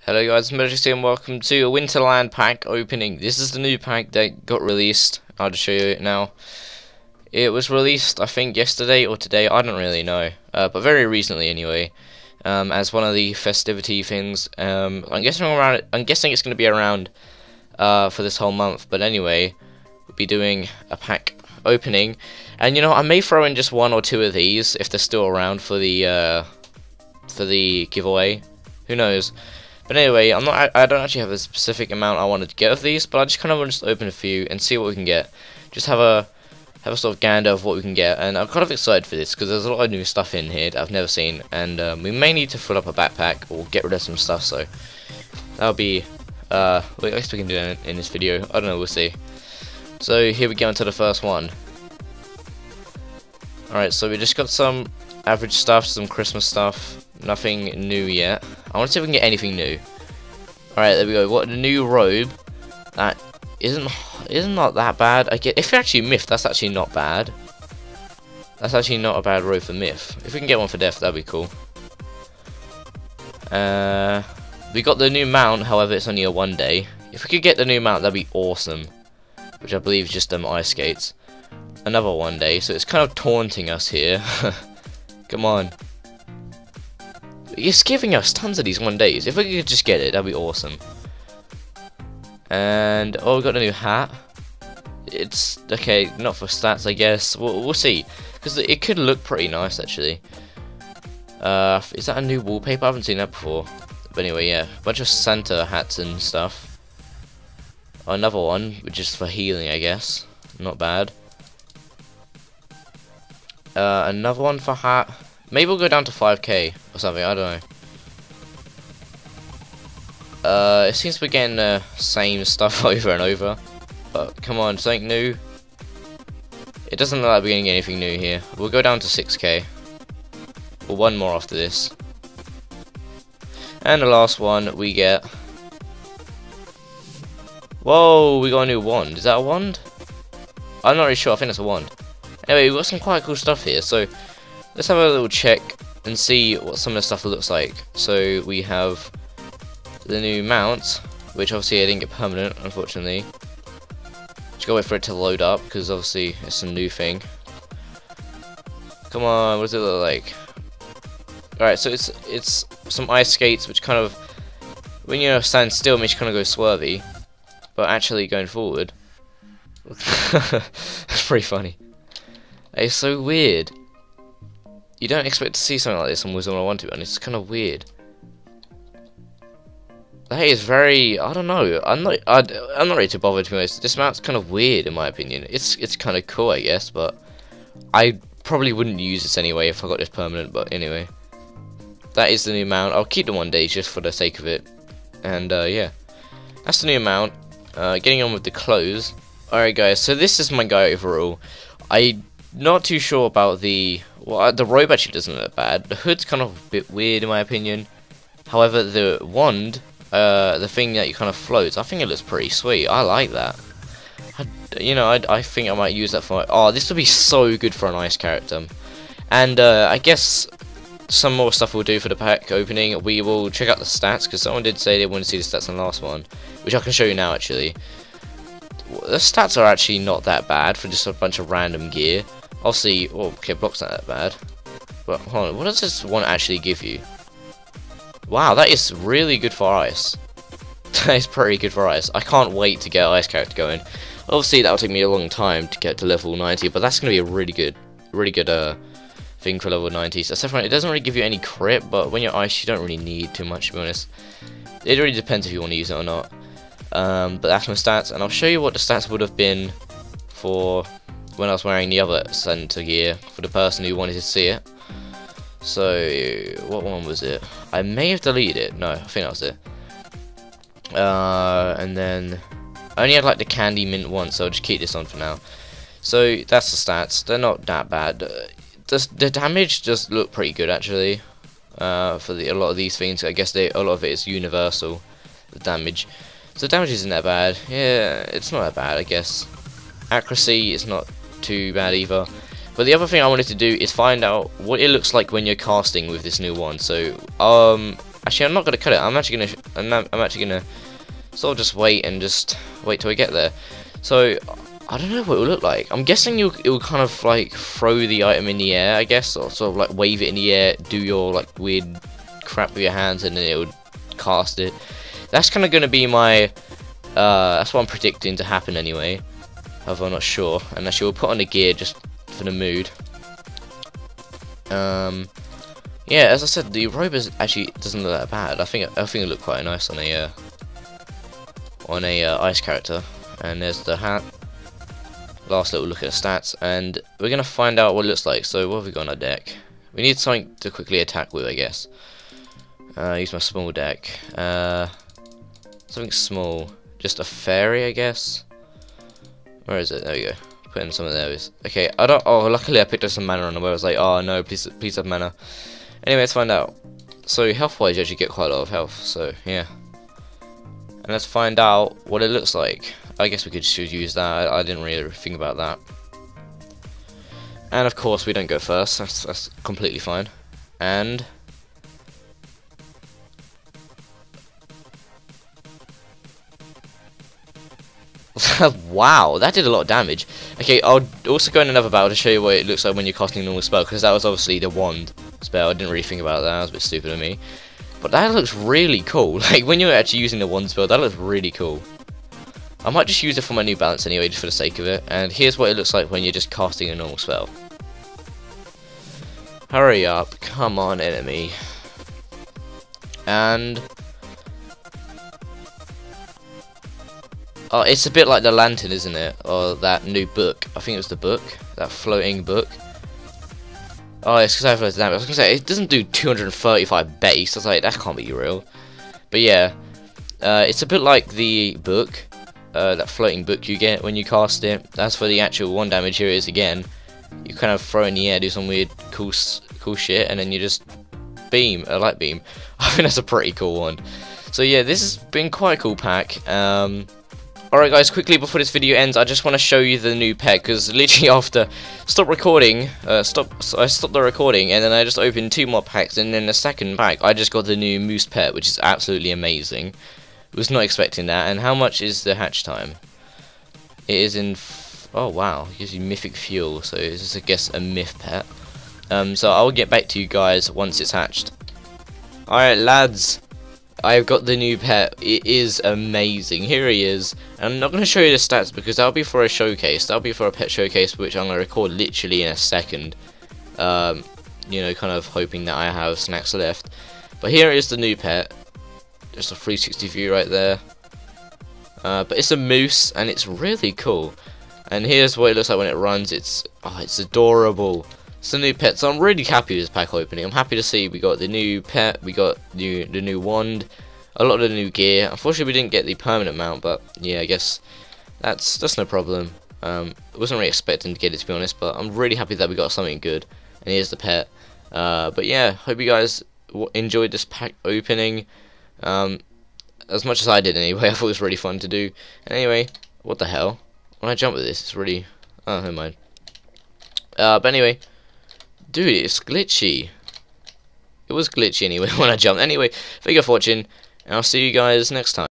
Hello guys, Majesty and welcome to a Winterland pack opening. This is the new pack that got released. I'll just show you it now. It was released, I think, yesterday or today, I don't really know. But very recently anyway. As one of the festivity things. I'm guessing it's going to be around for this whole month. But anyway, we'll be doing a pack opening. And you know, I may throw in just one or two of these if they're still around for the giveaway. Who knows? But anyway, I don't actually have a specific amount I wanted to get of these, but I just kind of want to open a few and see what we can get. Just have a sort of gander of what we can get, and I'm kind of excited for this because there's a lot of new stuff in here that I've never seen, and we may need to fill up a backpack or get rid of some stuff. So that'll be well, I guess we can do that in this video. I don't know, we'll see. So here we go into the first one. Alright, so we just got some average stuff, some Christmas stuff. Nothing new yet. I want to see if we can get anything new. Alright, there we go. What, a new robe? That isn't not that bad. If you're actually Myth, that's actually not bad. That's actually not a bad robe for Myth. If we can get one for Death, that'd be cool. We got the new mount, however, it's only a 1 day. If we could get the new mount, that'd be awesome. Which I believe is just ice skates. Another 1 day, so it's kind of taunting us here. Come on. It's giving us tons of these 1 days. If we could just get it, that'd be awesome. And oh, we got a new hat. It's okay, not for stats, I guess. We'll see, because it could look pretty nice actually. Is that a new wallpaper? I haven't seen that before. But anyway, yeah, a bunch of Santa hats and stuff. Another one, which is for healing, I guess. Not bad. Another one for hat. Maybe we'll go down to 5k or something, I don't know. It seems we're getting the same stuff over and over. But come on, something new. It doesn't look like we're getting anything new here. We'll go down to 6k. Or one more after this. And the last one we get. Whoa, we got a new wand. Is that a wand? I'm not really sure, I think it's a wand. Anyway, we've got some quite cool stuff here, so let's have a little check and see what some of the stuff looks like. So we have the new mount, which obviously I didn't get permanent, unfortunately. Just gotta wait for it to load up, because obviously it's a new thing. Come on, what does it look like? Alright, so it's some ice skates, which kind of, when you stand still, makes you kind of go swervy. But actually going forward, that's pretty funny. It's so weird. You don't expect to see something like this on Wizard101, to be honest. It's kind of weird. That is very, I don't know. I'm not really too bothered, to be honest. This mount's kind of weird in my opinion. It's kind of cool, I guess, but I probably wouldn't use this anyway if I got this permanent. But anyway, that is the new mount. I'll keep the 1 day just for the sake of it. And yeah, that's the new mount. Getting on with the clothes. Alright guys, so this is my guy overall. I'm not too sure about the robe actually doesn't look bad. The hood's kind of a bit weird in my opinion. However, the wand, the thing that you kind of floats, I think it looks pretty sweet. I like that. I think I might use that for. Oh, this would be so good for an ice character. And I guess some more stuff we'll do for the pack opening. We will check out the stats, because someone did say they wanted to see the stats on the last one, which I can show you now actually. The stats are actually not that bad for just a bunch of random gear. Obviously, well, okay, block's not that bad. But hold on, what does this one actually give you? Wow, that is really good for ice. That is pretty good for ice. I can't wait to get ice character going. Obviously, that'll take me a long time to get to level 90, but that's gonna be a really good thing for level 90. So it doesn't really give you any crit, but when you're ice, you don't really need too much, to be honest. It really depends if you want to use it or not. But that's my stats, and I'll show you what the stats would have been for when I was wearing the other Santa gear for the person who wanted to see it. So, what one was it? I may have deleted it. No, I think that was it. And then I only had like the candy mint one, so I'll just keep this on for now. So that's the stats. They're not that bad. The damage does look pretty good actually. For a lot of these things, I guess a lot of it is universal. The damage. So damage isn't that bad. Yeah, it's not that bad, I guess. Accuracy is not too bad either. But the other thing I wanted to do is find out what it looks like when you're casting with this new one. So, Actually, I'm not gonna cut it. I'm actually gonna sort of just wait till we get there. So I don't know what it will look like. I'm guessing it will kind of like throw the item in the air, I guess, or sort of like wave it in the air, do your like weird crap with your hands, and then it would cast it. That's kind of gonna be my. That's what I'm predicting to happen anyway. However, I'm not sure. And actually, we'll put on the gear just for the mood. Yeah, as I said, the robe actually doesn't look that bad. I think it looked quite nice on a ice character. And there's the hat. Last little look at the stats, and we're gonna find out what it looks like. So what have we got on our deck? We need something to quickly attack with, I guess. Use my small deck. Something small, just a fairy, I guess. Where is it? There we go. Put in some of those. Okay, I don't. Oh, luckily I picked up some mana on the way. I was like, oh no, please have mana. Anyway, let's find out. So health-wise, you actually get quite a lot of health. So yeah, and let's find out what it looks like. I guess we could just use that. I didn't really think about that. And of course, we don't go first. That's completely fine. And wow, that did a lot of damage. Okay, I'll also go in another battle to show you what it looks like when you're casting a normal spell, because that was obviously the wand spell. I didn't really think about that. That was a bit stupid of me. But that looks really cool. Like, when you're actually using the wand spell, that looks really cool. I might just use it for my new balance anyway, just for the sake of it. And here's what it looks like when you're just casting a normal spell. Hurry up, come on, enemy. And oh, it's a bit like the lantern, isn't it? Or that new book. I think it was the book, that floating book. Oh, it's because I have loads of damage. I was gonna say it doesn't do 235 base. I was like, that can't be real. But yeah, it's a bit like the book. That floating book you get when you cast it. That's for the actual 1 damage. Here it is again. You kind of throw in the air, do some weird cool shit, and then you just beam, a light beam. I think that's a pretty cool one. So yeah, this has been quite a cool pack. Alright guys, quickly before this video ends, I just want to show you the new pet, because literally after I stopped the recording, and then I just opened 2 more packs, and then the second pack I just got the new moose pet, which is absolutely amazing. Was not expecting that. And how much is the hatch time? It is in oh wow, it gives you mythic fuel, so this is I guess a myth pet. So I'll get back to you guys once it's hatched. Alright lads, I've got the new pet. It is amazing. Here he is. And I'm not going to show you the stats because that'll be for a showcase. That'll be for a pet showcase, which I'm going to record literally in a second. You know, kind of hoping that I have snacks left. But here is the new pet. Just a 360 view right there. But it's a moose and it's really cool. And here's what it looks like when it runs. It's adorable. It's a new pet, so I'm really happy with this pack opening. I'm happy to see we got the new pet, we got the new wand, a lot of the new gear. Unfortunately, we didn't get the permanent mount, but yeah, I guess that's no problem. I wasn't really expecting to get it, to be honest, but I'm really happy that we got something good. And here's the pet. But yeah, hope you guys enjoyed this pack opening. As much as I did anyway. I thought it was really fun to do. And anyway, what the hell? When I jump with this, it's really... oh, never mind. But anyway, dude, it's glitchy. It was glitchy anyway when I jumped. Anyway, thank you for watching, and I'll see you guys next time.